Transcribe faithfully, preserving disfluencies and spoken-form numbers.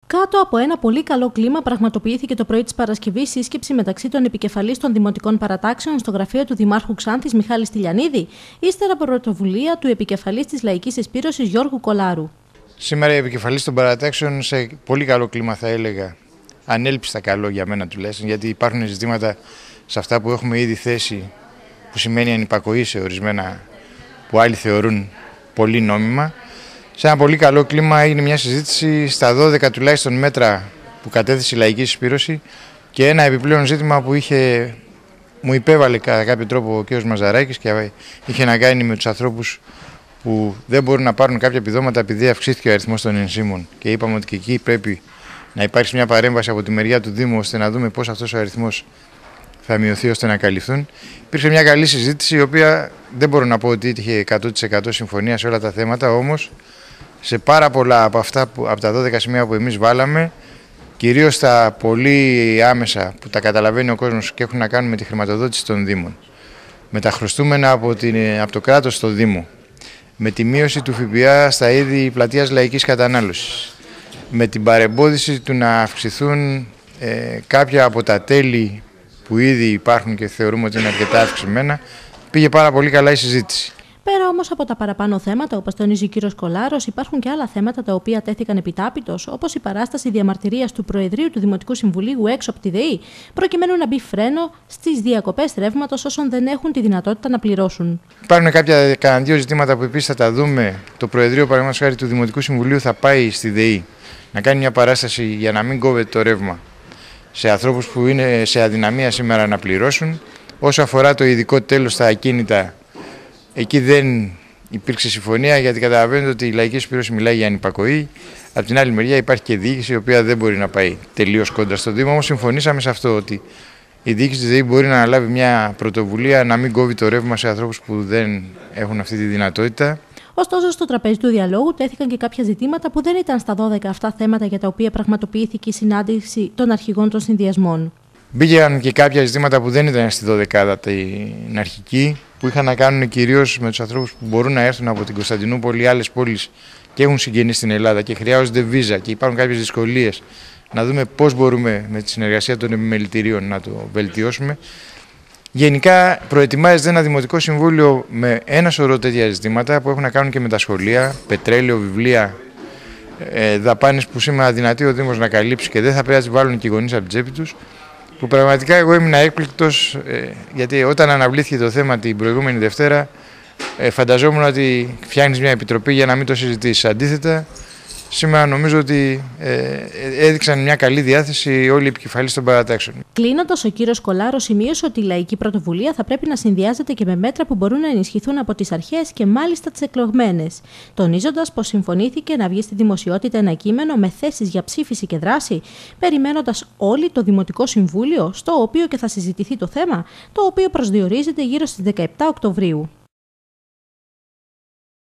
Κάτω από ένα πολύ καλό κλίμα, πραγματοποιήθηκε το πρωί της Παρασκευής σύσκεψη μεταξύ των επικεφαλής των δημοτικών παρατάξεων στο γραφείο του Δημάρχου Ξάνθης Μιχάλη Στυλιανίδη, ύστερα από πρωτοβουλία του επικεφαλής της Λαϊκής Εσπύρωσης Γιώργου Κολάρου. Σήμερα η επικεφαλής των παρατάξεων σε πολύ καλό κλίμα, θα έλεγα, ανέλπιστα καλό για μένα τουλάχιστον, γιατί υπάρχουν ζητήματα σε αυτά που έχουμε ήδη θέσει, που σημαίνει ανυπακοή σε ορισμένα που άλλοι θεωρούν πολύ νόμιμα. Σε ένα πολύ καλό κλίμα έγινε μια συζήτηση στα δώδεκα τουλάχιστον μέτρα που κατέθεσε η Λαϊκή Εσπύρωση και ένα επιπλέον ζήτημα που είχε, μου υπέβαλε κατά κάποιο τρόπο ο κ. Μαζαράκης και είχε να κάνει με τους ανθρώπους που δεν μπορούν να πάρουν κάποια επιδόματα επειδή αυξήθηκε ο αριθμός των ενσύμων. Και είπαμε ότι και εκεί πρέπει να υπάρξει μια παρέμβαση από τη μεριά του Δήμου ώστε να δούμε πώς αυτός ο αριθμός θα μειωθεί ώστε να καλυφθούν. Υπήρξε μια καλή συζήτηση, η οποία δεν μπορώ να πω ότι είχε εκατό τοις εκατό συμφωνία σε όλα τα θέματα, όμως σε πάρα πολλά από αυτά που, από τα δώδεκα σημεία που εμείς βάλαμε, κυρίως τα πολύ άμεσα που τα καταλαβαίνει ο κόσμος και έχουν να κάνουν με τη χρηματοδότηση των Δήμων, με τα χρωστούμενα από, την, από το κράτος στο Δήμο, με τη μείωση του ΦΠΑ στα είδη πλατείας λαϊκής κατανάλωσης, με την παρεμπόδιση του να αυξηθούν ε, κάποια από τα τέλη που ήδη υπάρχουν και θεωρούμε ότι είναι αρκετά αυξημένα, πήγε πάρα πολύ καλά η συζήτηση. Πέρα όμως από τα παραπάνω θέματα, όπως τονίζει ο κ. Κολάρος, υπάρχουν και άλλα θέματα τα οποία τέθηκαν επιτάπητος, όπως η παράσταση διαμαρτυρίας του Προεδρείου του Δημοτικού Συμβουλίου έξω από τη ΔΕΗ, προκειμένου να μπει φρένο στις διακοπές ρεύματος όσων δεν έχουν τη δυνατότητα να πληρώσουν. Υπάρχουν κάποια κανένα δύο ζητήματα που επίσης θα τα δούμε. Το Προεδρείο, παραδείγματος χάρη, του Δημοτικού Συμβουλίου θα πάει στη ΔΕΗ να κάνει μια παράσταση για να μην κόβεται το ρεύμα σε ανθρώπους που είναι σε αδυναμία σήμερα να πληρώσουν. Όσο αφορά το ειδικό τέλος στα ακίνητα, εκεί δεν υπήρξε συμφωνία, γιατί καταλαβαίνετε ότι η Λαϊκή Εσπύρωση μιλάει για ανυπακοή. Από την άλλη μεριά υπάρχει και διοίκηση η οποία δεν μπορεί να πάει τελείως κόντρα στο Δήμο. Όμως συμφωνήσαμε σε αυτό, ότι η διοίκηση της ΔΕΗ μπορεί να αναλάβει μια πρωτοβουλία να μην κόβει το ρεύμα σε ανθρώπους που δεν έχουν αυτή τη δυνατότητα. Ωστόσο, στο τραπέζι του διαλόγου τέθηκαν και κάποια ζητήματα που δεν ήταν στα δώδεκα αυτά θέματα για τα οποία πραγματοποιήθηκε η συνάντηση των αρχηγών των συνδυασμών. Μπήκαν και κάποια ζητήματα που δεν ήταν στη δωδεκάδα την αρχική, που είχαν να κάνουν κυρίως με τους ανθρώπους που μπορούν να έρθουν από την Κωνσταντινούπολη ή άλλες πόλεις και έχουν συγγενείς στην Ελλάδα και χρειάζονται βίζα και υπάρχουν κάποιες δυσκολίες. Να δούμε πώς μπορούμε με τη συνεργασία των επιμελητηρίων να το βελτιώσουμε. Γενικά, προετοιμάζεται ένα Δημοτικό Συμβούλιο με ένα σωρό τέτοια ζητήματα που έχουν να κάνουν και με τα σχολεία, πετρέλαιο, βιβλία, ε, δαπάνες που σήμερα αδυνατεί ο Δήμος να καλύψει και δεν θα πρέπει να τις βάλουν και οι γονείς από την τσέπη τους. Που πραγματικά εγώ ήμουν έκπληκτος, ε, γιατί όταν αναβλήθηκε το θέμα την προηγούμενη Δευτέρα, ε, φανταζόμουν ότι φτιάχνεις μια επιτροπή για να μην το συζητήσεις. Αντίθετα, σήμερα νομίζω ότι ε, έδειξαν μια καλή διάθεση όλοι οι επικεφαλείς των παρατάξεων. Κλείνοντας, ο κ. Κολάρος σημείωσε ότι η λαϊκή πρωτοβουλία θα πρέπει να συνδυάζεται και με μέτρα που μπορούν να ενισχυθούν από τις αρχές και μάλιστα τις εκλογμένες, τονίζοντας πως συμφωνήθηκε να βγει στη δημοσιότητα ένα κείμενο με θέσεις για ψήφιση και δράση, περιμένοντας όλοι το Δημοτικό Συμβούλιο, στο οποίο και θα συζητηθεί το θέμα, το οποίο προσδιορίζεται γύρω στις δεκαεπτά Οκτωβρίου.